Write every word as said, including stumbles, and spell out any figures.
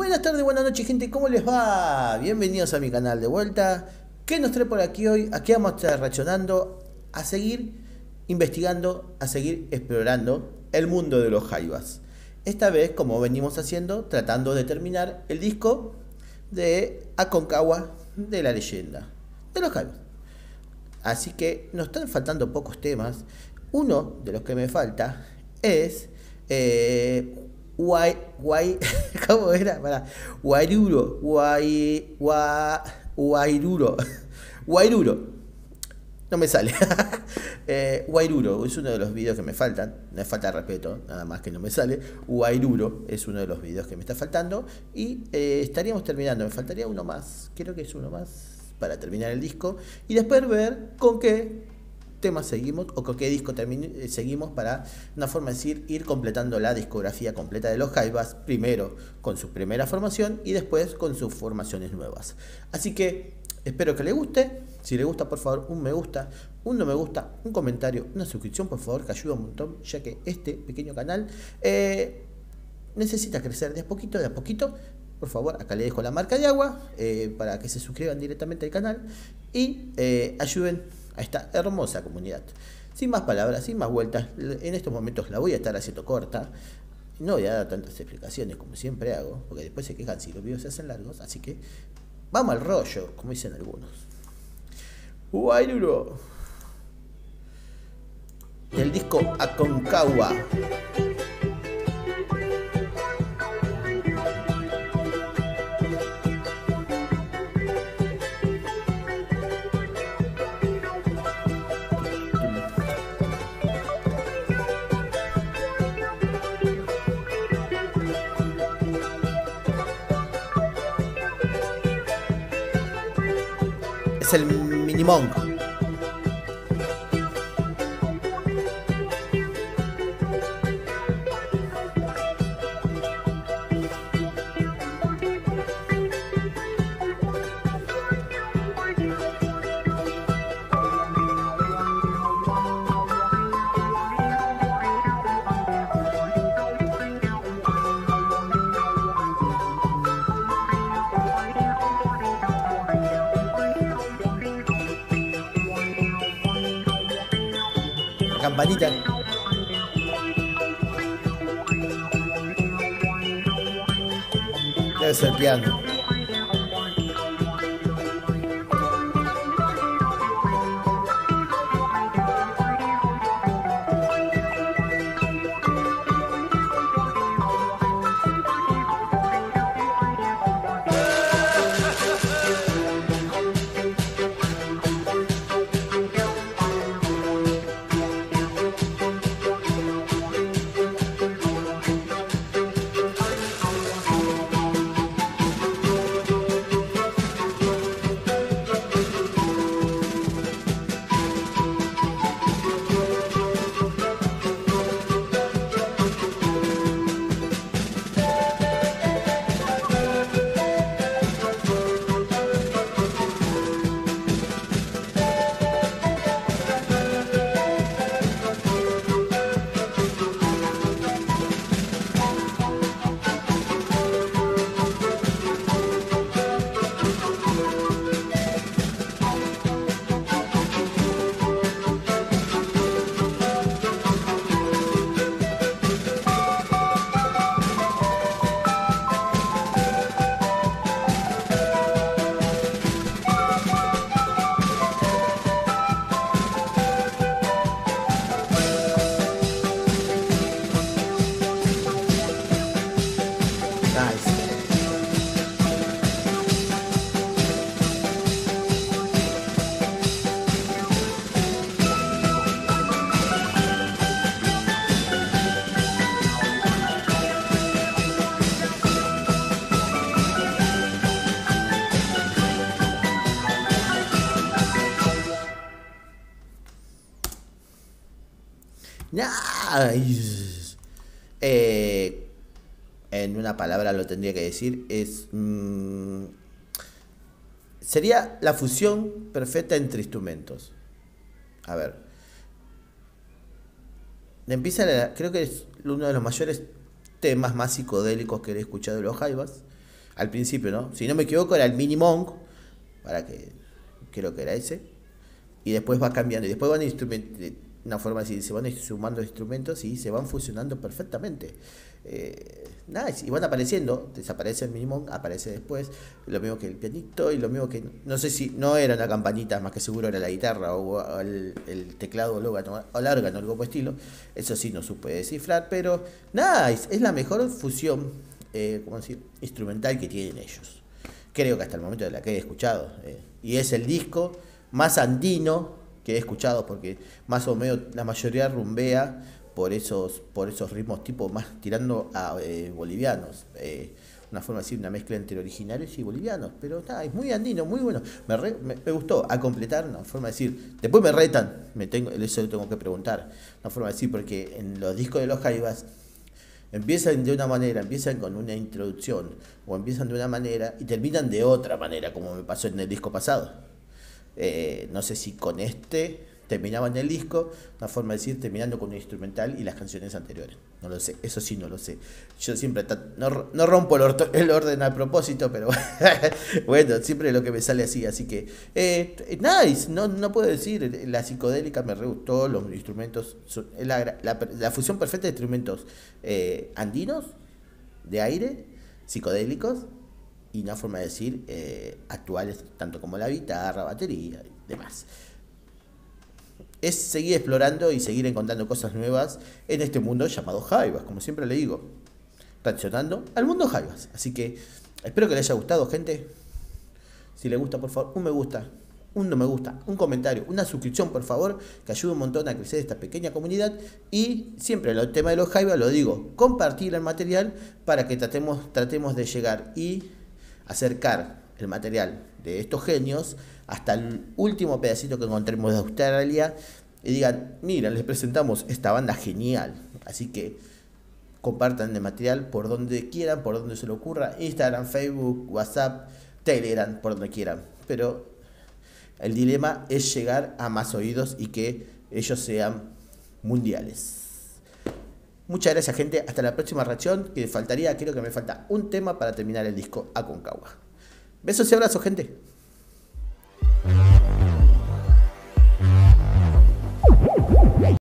Buenas tardes, buenas noches, gente, ¿cómo les va? Bienvenidos a mi canal de vuelta. ¿Qué nos trae por aquí hoy? Aquí vamos a estar reaccionando, a seguir investigando, a seguir explorando el mundo de los Jaivas. Esta vez, como venimos haciendo, tratando de terminar el disco de Aconcagua de la leyenda de los Jaivas. Así que nos están faltando pocos temas. Uno de los que me falta es eh, Guay, guay, ¿cómo era? Para Guairuro, guay, gua, Guairuro, Guairuro, no me sale. eh, Guairuro es uno de los videos que me faltan, no es falta de respeto, nada más que no me sale. Guairuro es uno de los videos que me está faltando y eh, estaríamos terminando, me faltaría uno más, creo que es uno más para terminar el disco y después ver con qué temas seguimos o con qué disco eh, seguimos para una forma de decir ir completando la discografía completa de los Jaivas, primero con su primera formación y después con sus formaciones nuevas. Así que espero que les guste. Si les gusta, por favor, un me gusta, un no me gusta, un comentario, una suscripción, por favor, que ayuda un montón, ya que este pequeño canal eh, necesita crecer de a poquito, de a poquito. Por favor, acá le dejo la marca de agua eh, para que se suscriban directamente al canal y eh, ayuden a esta hermosa comunidad. Sin más palabras, sin más vueltas, en estos momentos la voy a estar haciendo corta. No voy a dar tantas explicaciones como siempre hago, porque después se quejan si los videos se hacen largos. Así que vamos al rollo, como dicen algunos. Guairuro, del disco Aconcagua. Es el Minimong. Campanita. Debe ser piano. Nice. Eh, en una palabra lo tendría que decir, es mmm, sería la fusión perfecta entre instrumentos. A ver, empieza la, creo que es uno de los mayores temas más psicodélicos que he escuchado de los Jaivas. al principio, ¿no? Si no me equivoco era el Mini Monk, para que creo que era ese, y después va cambiando, y después van instrumentos, una forma así, se van sumando instrumentos y se van fusionando perfectamente. Eh, nada, y van apareciendo, desaparece el Mini Monk, aparece después, lo mismo que el pianito, y lo mismo que, no sé si, no era una campanita, más que seguro era la guitarra, o, o el, el teclado, o el órgano, o el órgano, algo por estilo, eso sí no supe descifrar, pero nada, es, es la mejor fusión, eh, ¿cómo decir?, instrumental que tienen ellos. Creo que hasta el momento de la que he escuchado. Eh, y es el disco más andino que he escuchado, porque más o menos la mayoría rumbea por esos, por esos ritmos tipo más tirando a eh, bolivianos. Eh, una forma de decir, una mezcla entre originarios y bolivianos. Pero nada, es muy andino, muy bueno. Me, re, me, me gustó a completar, una forma de decir. Después me retan, me tengo, eso lo tengo que preguntar. Una forma de decir, porque en los discos de los Jaivas empiezan de una manera, empiezan con una introducción, o empiezan de una manera y terminan de otra manera, como me pasó en el disco pasado. Eh, no sé si con este terminaba en el disco, una forma de decir, terminando con un instrumental y las canciones anteriores. No lo sé, eso sí no lo sé. Yo siempre no, no rompo el, orto, el orden a propósito, pero bueno, siempre es lo que me sale así. Así que, eh, nice, no, no puedo decir, la psicodélica me re gustó, los instrumentos, la, la, la fusión perfecta de instrumentos eh, andinos, de aire, psicodélicos, y una forma de decir eh, actuales, tanto como la guitarra, batería y demás. Es seguir explorando y seguir encontrando cosas nuevas en este mundo llamado Jaivas, como siempre le digo, reaccionando al mundo Jaivas. Así que espero que les haya gustado, gente. Si les gusta, por favor, un me gusta, un no me gusta, un comentario, una suscripción, por favor, que ayude un montón a crecer esta pequeña comunidad. Y siempre el tema de los Jaivas lo digo, compartir el material para que tratemos, tratemos de llegar y acercar el material de estos genios hasta el último pedacito que encontremos de Australia y digan, mira, les presentamos esta banda genial. Así que compartan el material por donde quieran, por donde se les ocurra, Instagram, Facebook, WhatsApp, Telegram, por donde quieran. Pero el dilema es llegar a más oídos y que ellos sean mundiales. Muchas gracias, gente. Hasta la próxima reacción, que faltaría, creo que me falta un tema para terminar el disco Aconcagua. Besos y abrazos, gente.